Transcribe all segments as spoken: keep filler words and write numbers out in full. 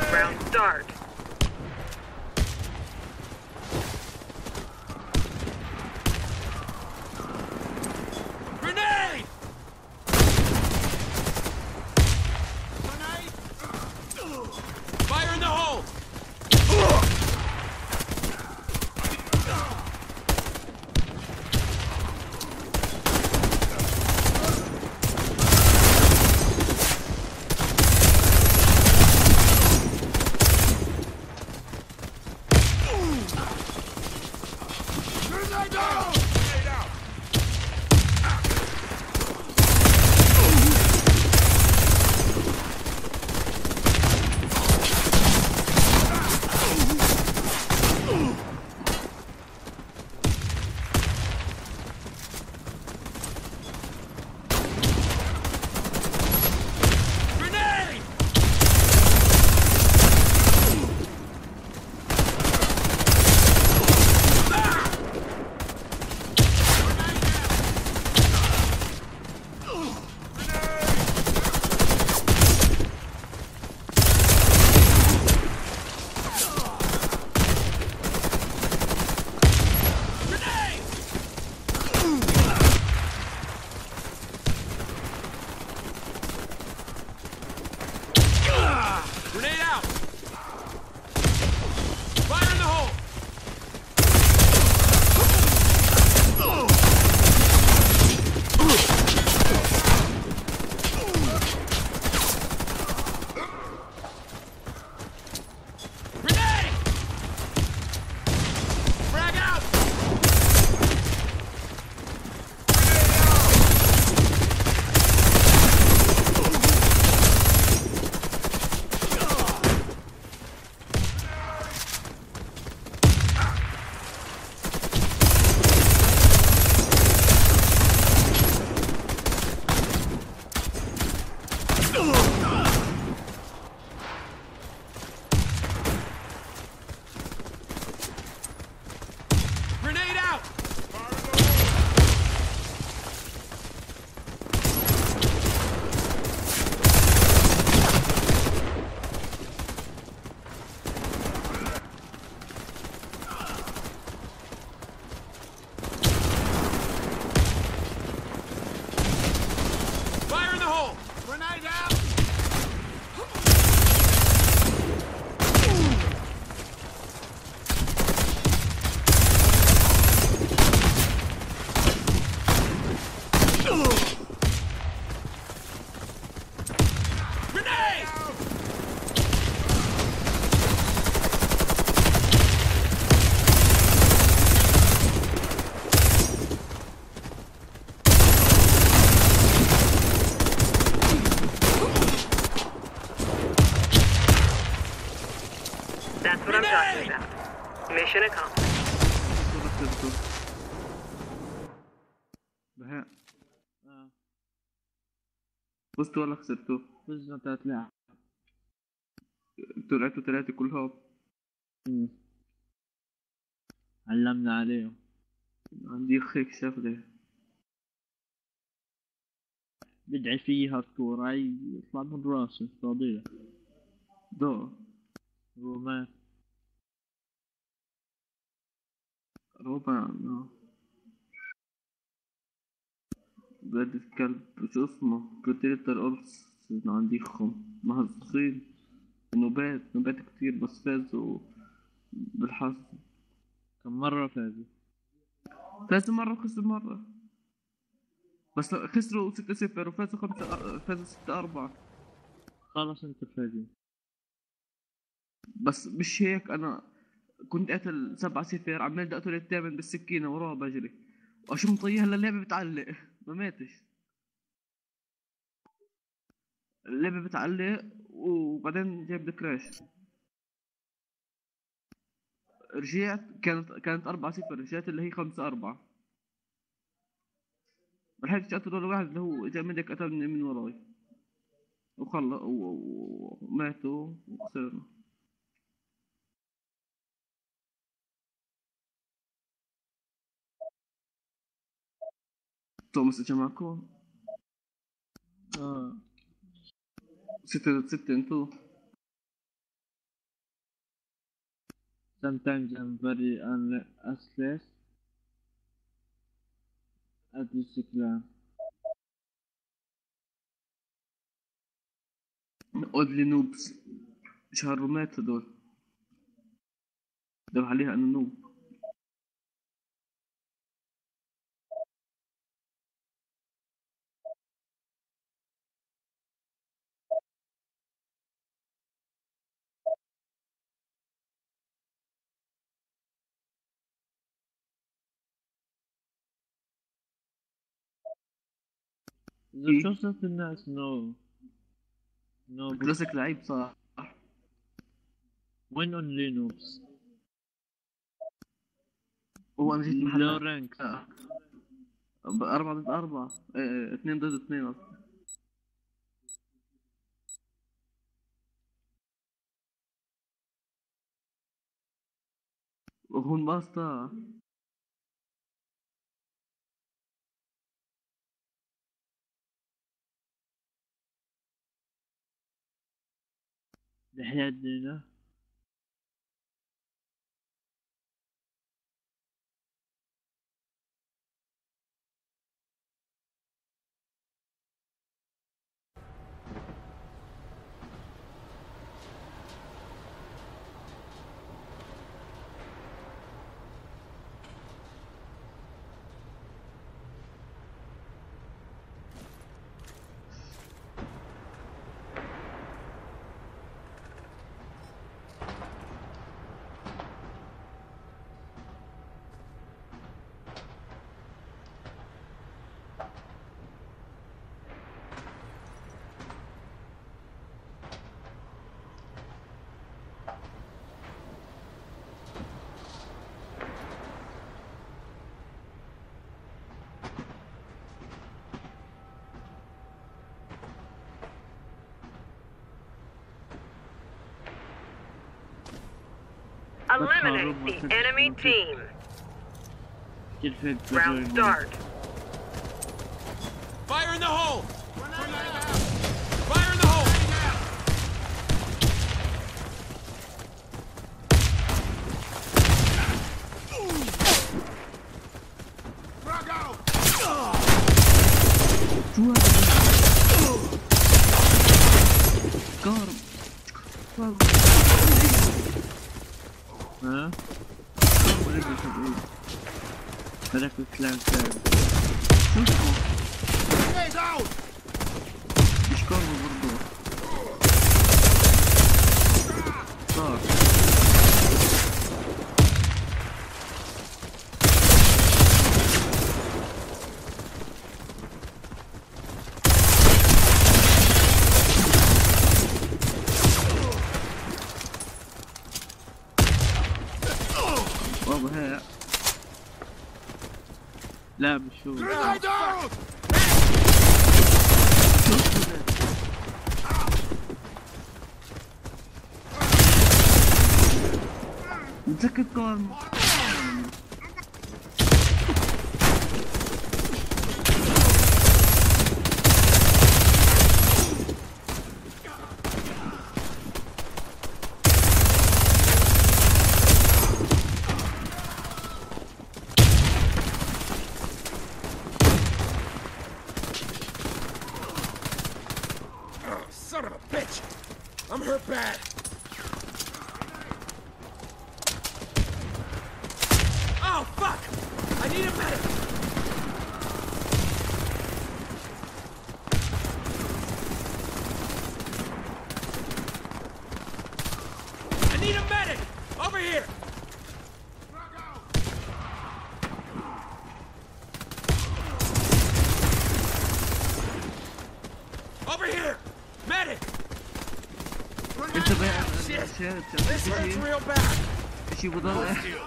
Round start. Grenade! Fire in the hole! Grenade out! Fire in the hole! Grenade! Frag out! Grenade out! Fire in the hole! Grenade out! Grenade! That's what I'm talking about. Mission accomplished. بهاء فزتوا ولا خسرتوا؟ فزنا تلات لاعب. طلعتوا ثلاثة كلهم. علمنا عليهم. عندي هيك شغلة بدعي فيها الكورة يطلع من راسه فاضية. ضوء رومان رومان بلد الكلب شو اسمه كتير القرص عندي خم محظوظين نوبات نوبات كتير بس فازوا بالحظ. كم مرة فازوا؟ فازوا مرة وخسروا مرة بس خسروا ستة صفر وفازوا خمسة فازوا ستة أربعة. خلص انت فايزين. بس مش هيك أنا كنت قاتل سبعة صفر عمال دقته للثامن بالسكينة وراه بجري وشو مطيها للعبة بتعلق ما ماتش. اللعبة بتعلق وبعدين جاب كراش. رجعت كانت كانت أربعة صفر رجعت اللي هي خمسة أربعة. ملحقتش أقتل ولا واحد اللي هو إجا مدك قتلني من وراي وخلص وماتوا وخسرنا. توماس اجا معكم؟ اه ستة ستة انتو؟ Sometimes I'm very useless at this exam. اودلي نوبس شهرمات هدول دور عليها انا نوب. إذا شو صرت الناس نو نو كلاسيك لعيب صح. وين اون لينوكس؟ هو انا جيت محل لو رانك آه. أربعة ضد أربعة اه، اثنين ضد اثنين أصلا. وهون باستا الحياة دينا. Eliminate the enemy team. Round start. Fire in the hole! Grenade out! Fire in the hole! Frag out! شو هذا؟ كارم ها؟ كارم ورجل تبعيد. هذاك الكلام ثاني. شو اسمه؟ Grenade out! مش كارم برضو. صار. بابا هي لا مش هو. Grenade out! متذكر كارم. Son of a bitch! I'm hurt bad. Oh, fuck! I need a medic! I need a medic! Over here! Over here! Medic! انت بقى الاشياء This hurts real bad! شي بضل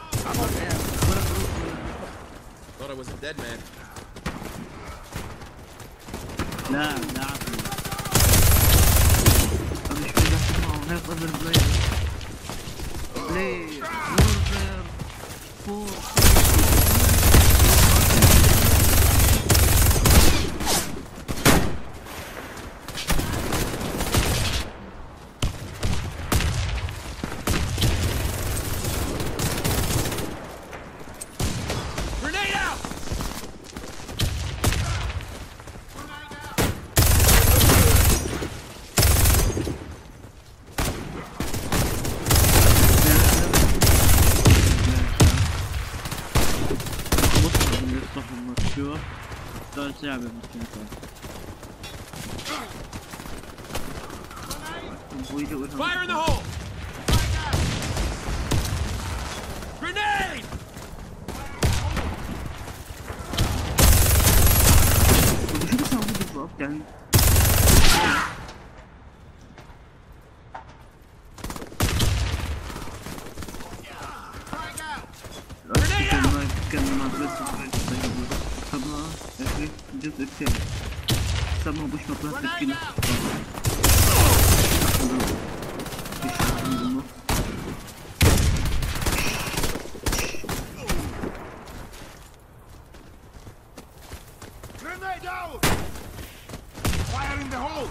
Thought I was a dead man. لا لا عفوا. مش في داخل معه هيك قبل بلاي بلاي وورفير فور. صعبة بالكنترول. Fire in the hole! Grenade! شو بسوي بالضبط يعني؟ كان ما بس طبعا اخي الجزء الثاني سموه بش مطلع تسكينه Grenade out! Fire in the hole!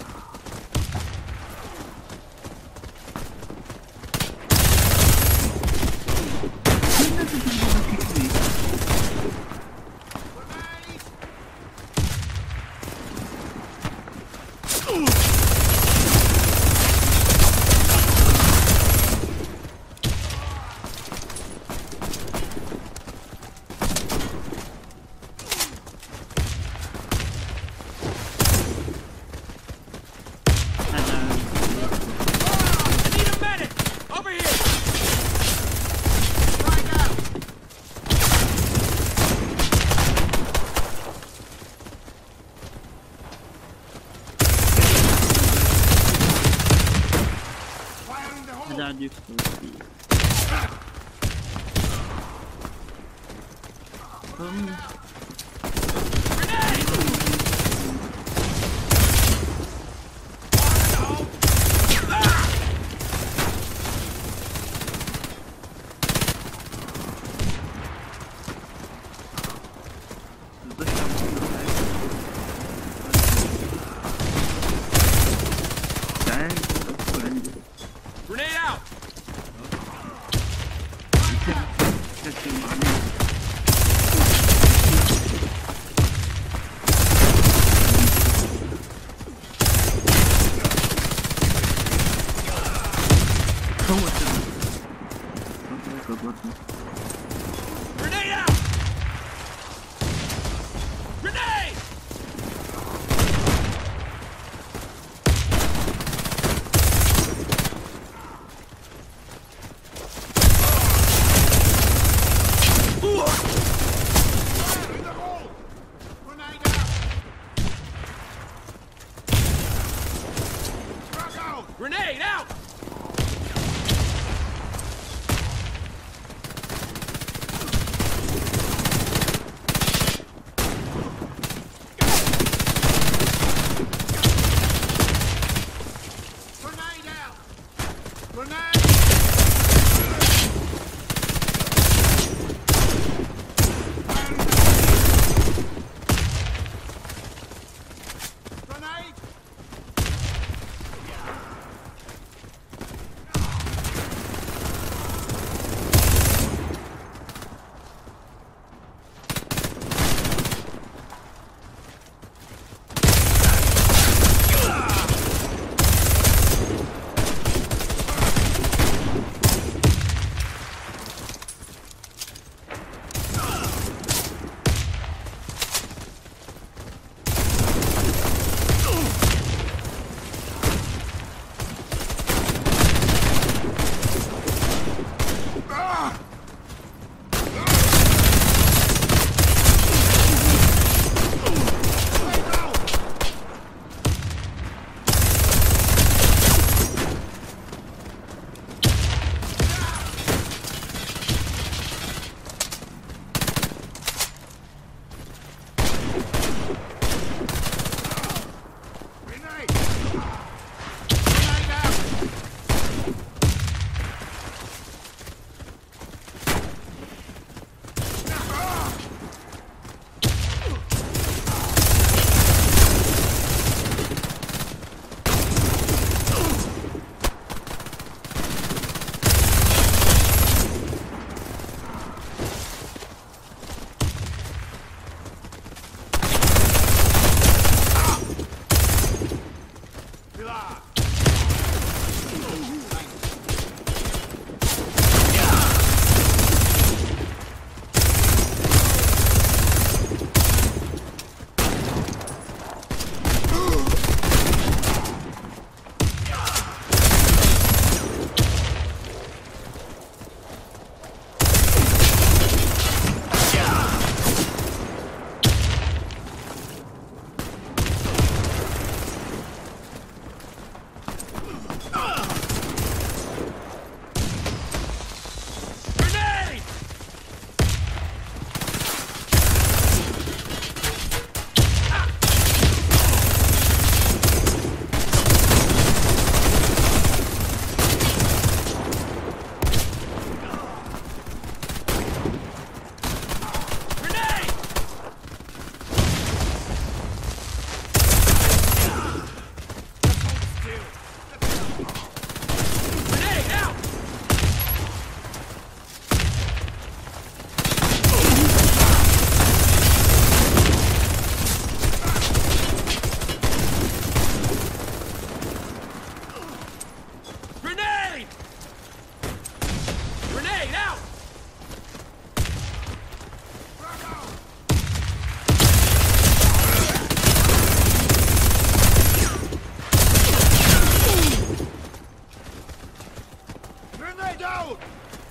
قاعد يكسر Grenade out! Grenade out! Grenade! Grenade out! Grenade out! Grenade! Frag out!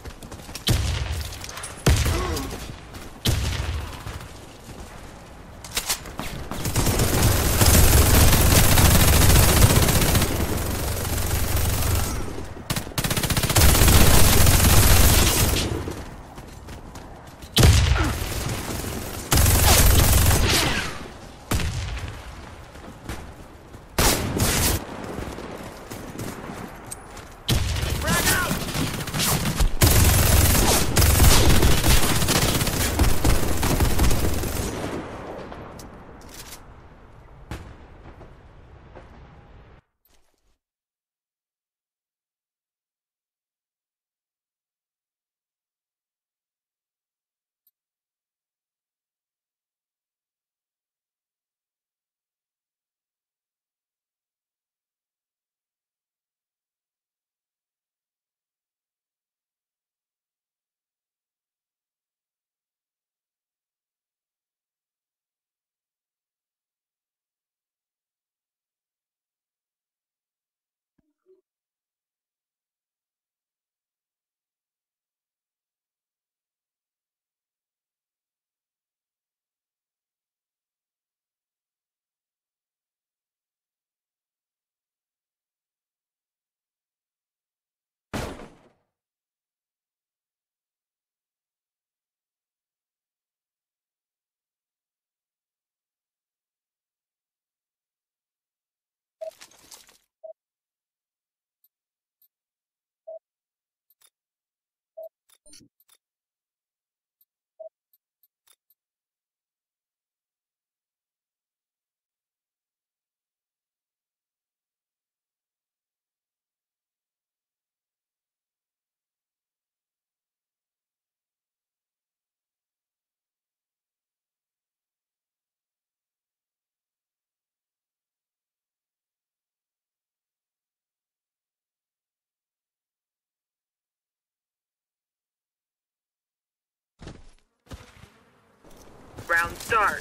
Round start.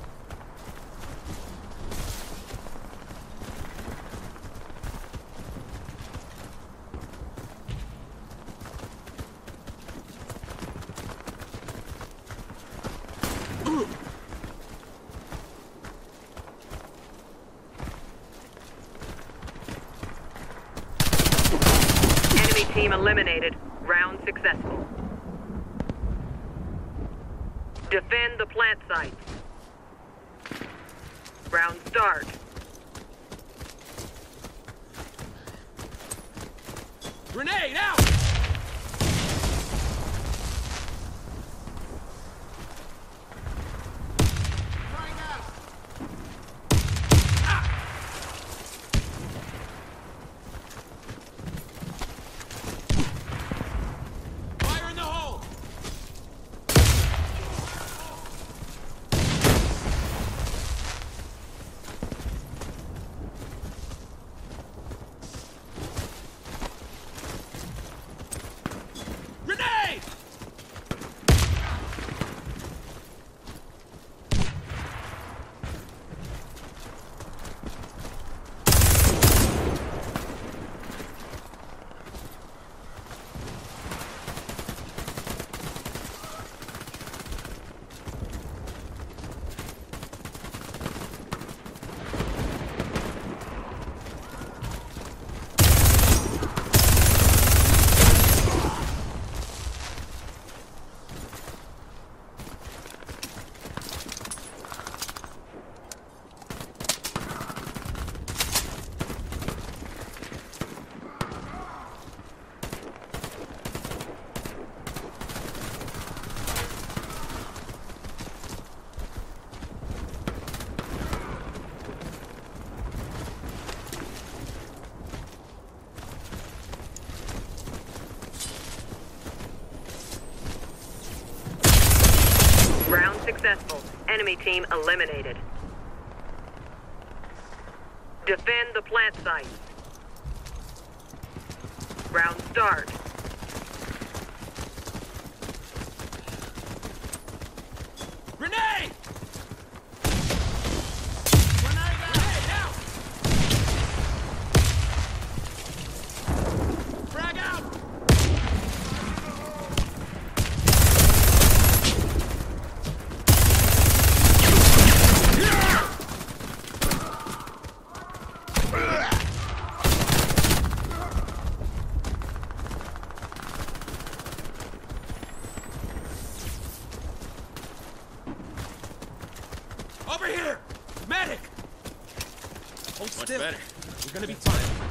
Enemy team eliminated. Round successful. Defend the plant site. Round start. Grenade out! Fire in the hole! Grenade! Round successful. Enemy team eliminated. Defend the plant site. Round start. Grenade! Grenade out! Grenade out! Frag out! Over here! Medic! Hold Much still. better. You're gonna be fine.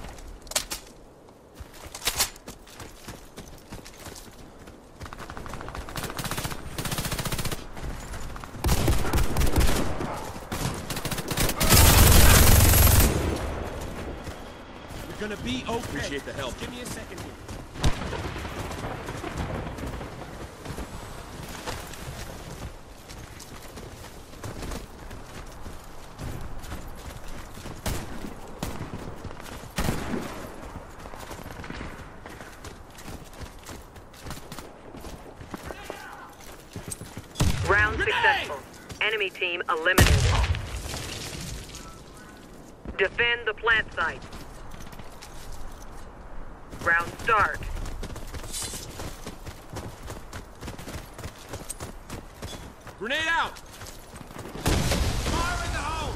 You're gonna be okay. Appreciate the help. Just give me a second here. Round successful. Enemy team eliminated. Defend the plant site. Round start. Grenade out! Fire in the hole!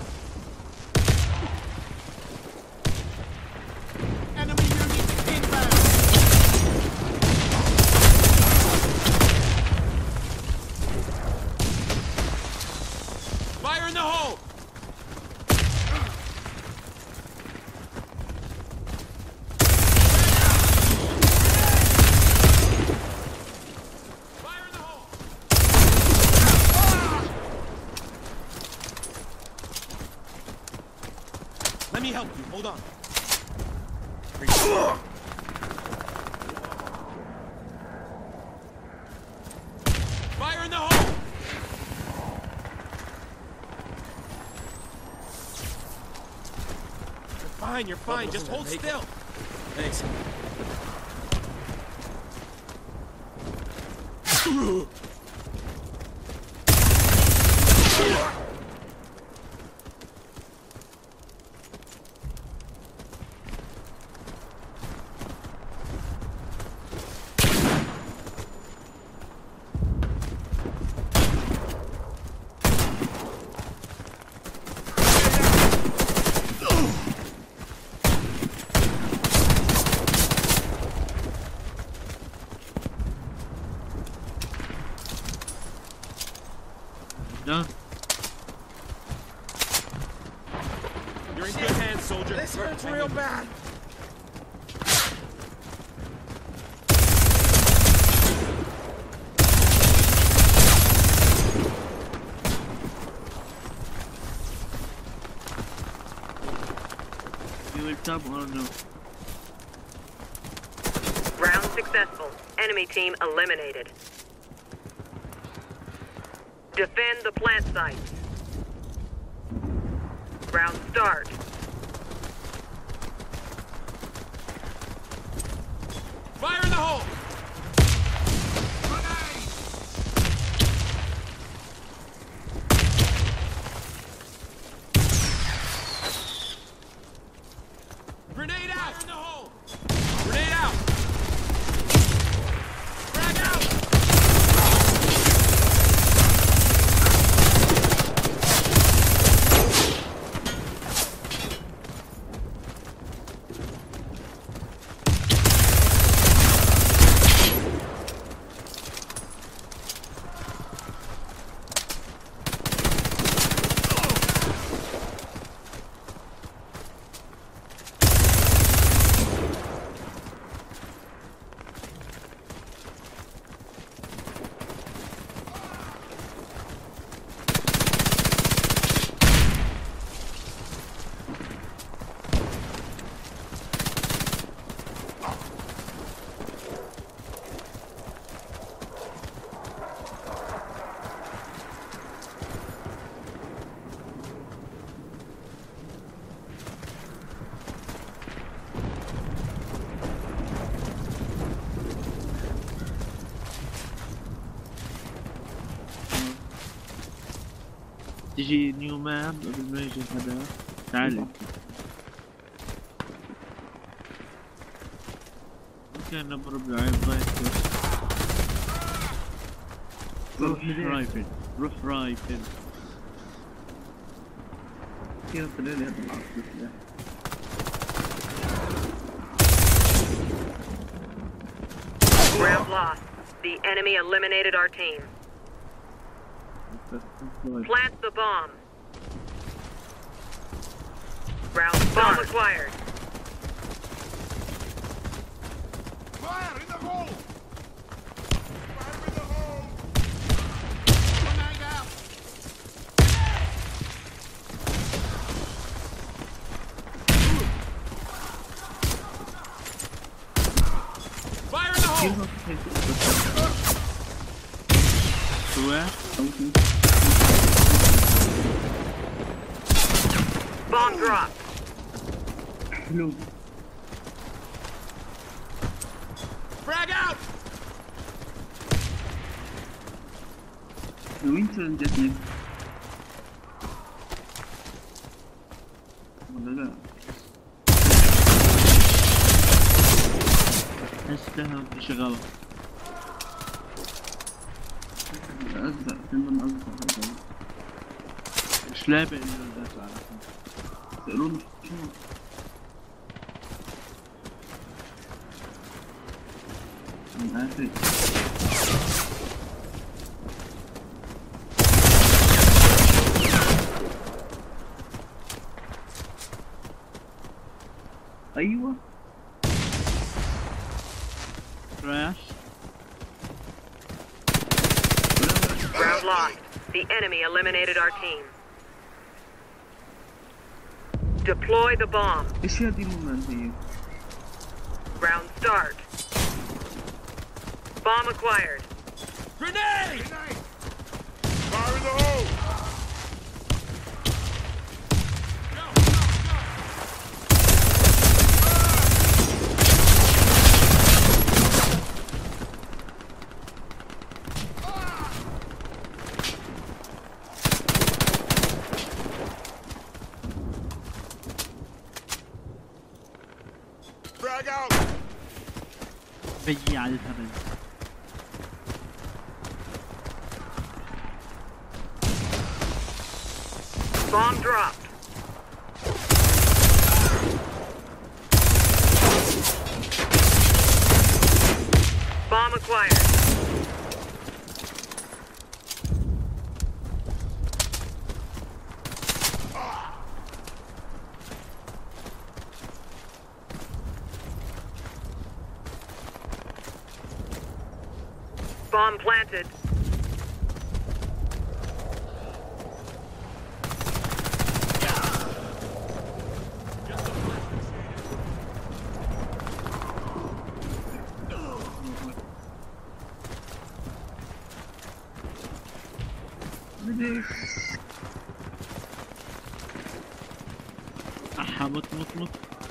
Enemy unit inbound! Fire in the hole! Fire in the hole! Let me help you. Hold on. Fire in the hole! You're fine, you're fine. Just hold still. Thanks. Done. You're in good hands, soldier. This hurts real bad. You will tap or no? Round successful. Enemy team eliminated. Defend the plant site. Round start. Fire in the hole! Grenade out! Fire in the hole! Grenade out! Frag out! تجي نيو ماب قبل ما يجي هذا. تعالي. ممكن نضرب العين رايفل. روح رايفل. روح رايفل. كيف طلع لي هذا العصر؟ Round lost. The enemy eliminated our team. Plant the bomb. Round bomb acquired. Fire in the hole! Fire in the hole! Grenade out! Fire in the hole! Where? Bomb dropped. حلو. Frag out! وين جتني؟ ولا لا؟ حسها شغالة. أزرق كنا أزرق هذا. مش لعبة إلا ذات على سألوني شو؟ من آخر. أيوة. كراش. Round lost. The enemy eliminated our team. Deploy the bomb. إيش هذه المومنت هي؟ Round start. Bomb acquired. Grenade! Grenade! Fire in the hole! Go, go, go! Frag out! بيجي على الهبل. Bomb dropped. Bomb acquired. Bomb planted. أحا مت مت مت.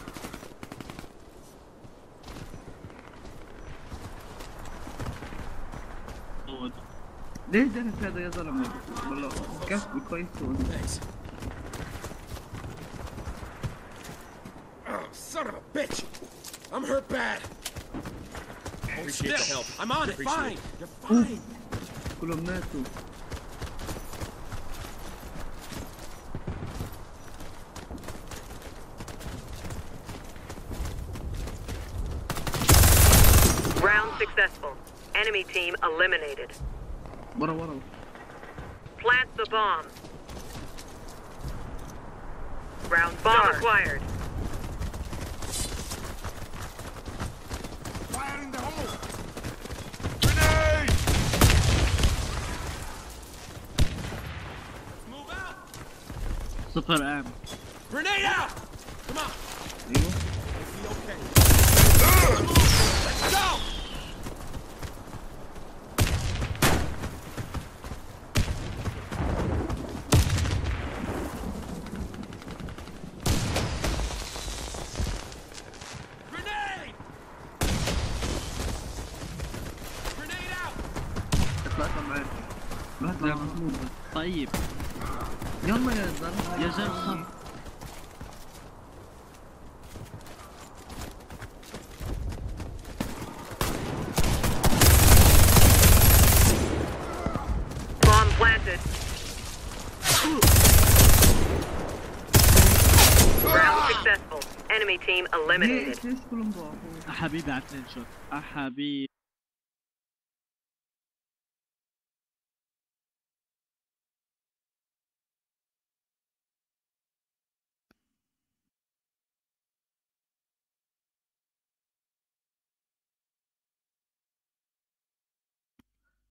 ليش ده هذا يا زلمة؟ والله كسب كويس. Thanks. Oh, son of a bitch! I'm hurt bad. Appreciate the help. I'm on it. Fine. You're fine. كلهم ماتوا. Round successful. Enemy team eliminated. ورا ورا. Plant the bomb. Round bomb acquired. Fire in the hole. Grenade! Move out. صفر ام. Grenade out. Come on. أيوة. It'll be okay. Let's go. Grenade! Grenade out. اطلع معي. ما اطلع محمود. طيب. يلا يا زلمة. يا زلمة. Bomb planted. Round successful. Enemy team eliminated. ليش ليش كلهم ضعفوا؟ حبيبي على اثنين شوت. حبيبي.